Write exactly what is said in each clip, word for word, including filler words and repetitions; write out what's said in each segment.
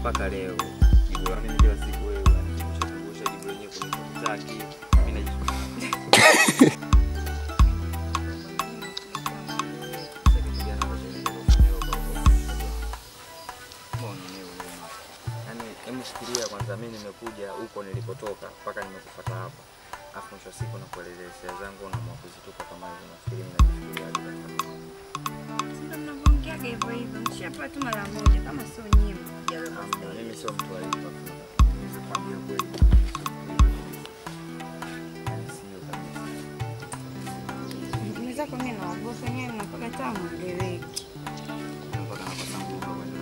mpaka leo. Jibu langu ni kila siku wewe unanikumbusha jibu lenyewe kunitaki. Mimi najikumbusha. Hebu fikiria kwanza mimi nimekuja huko nilipotoka mpaka nimekufuata hapa. Alafu mwisho siku nakuelezea hisia zangu na mwakuzitupa kama hizo nafikiri mimi najifikiria hadi sasa. Sasa mnaongea hivyo hivyo mshapa tu mara moja kama sio nyinyi mjalo basi. Mimi sio mtu wa hivyo. Naweza kuambia kweli. Sio kabisa. Unaweza kwa mimi naogopa nyenye mnakoga tamu eleweki. Mpaka napata nguvu kwa ndio.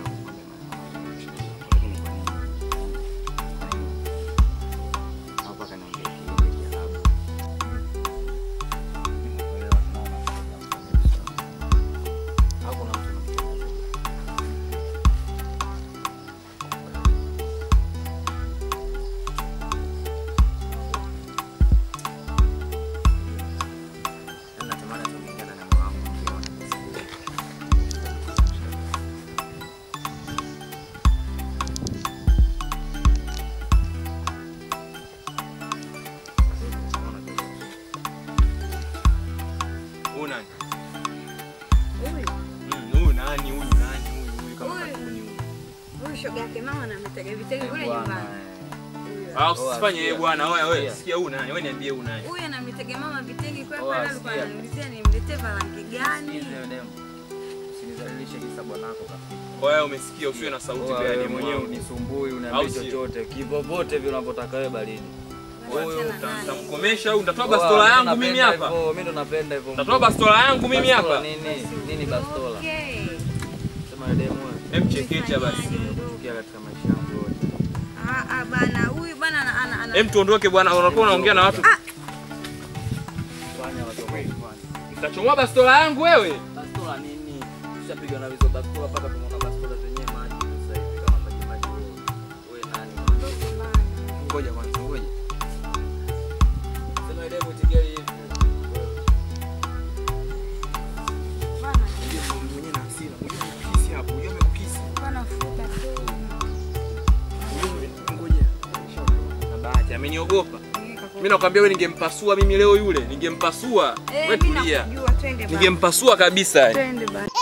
Una Huyu. Mm, huyu nani huyu nani huyu huyu kama katuni huyu. Huyu shoga yake mama na mtege vitege kule nyumbani. Ah, usifanye yeye bwana. Wewe wewe sikia huyu nani? Wewe niambie huyu nani? Huyu ana mtege mama vitege kwa kwa alikuwa ananiulizia nimletee valangi gani? Usinizalishe kisa bwanako kafika. Wewe umesikia usiwe na sauti pia ni mwenyewe unisumbui unaambia chochote. Kivovote vile unapotaka wewe baridi. Wewe utamkomesha au utatoa bastola yangu mimi hapa? Mimi ndo napenda hivyo. Utatoa bastola yangu mimi hapa? Nini? Nini bastola? Okay. Sema demo wewe. Hem chekecha basi. Tukia katika maisha yangu yote. Ah ah bana, huyu bana ana ana. Hem tuondoke bwana, unakuwa unaongea na watu. Fanya watu wengi kwanza. Utachomoa bastola yangu wewe? Bastola nini? Ushapiga na hizo bastola mpaka tumeona bastola zenyewe maji sasa hivi kama maji maji wewe. Wewe nani? Ngoja kwanza, ngoja. Sema demo tigeri hivi. Bana, ndio mwenyewe na hasira. Ngoja ukisi hapo, ngoja umekukisi. bana futa tu. Ngoja. Na bahati ameniogopa. Mimi nakwambia wewe ningempasua mimi leo yule, ningempasua. Wewe tulia. Twende bana. Ningempasua kabisa. Twende bana.